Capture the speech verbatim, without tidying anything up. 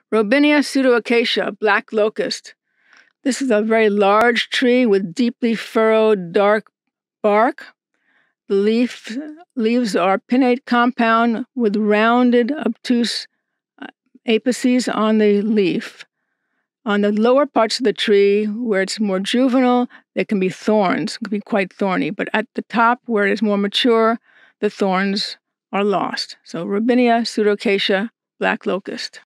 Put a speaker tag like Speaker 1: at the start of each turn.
Speaker 1: Robinia pseudoacacia, black locust. This is a very large tree with deeply furrowed dark bark. The leaf, leaves are pinnate compound with rounded, obtuse apices on the leaf. On the lower parts of the tree, where it's more juvenile, there can be thorns. It can be quite thorny. But at the top, where it is more mature, the thorns are lost. So Robinia pseudoacacia, black locust.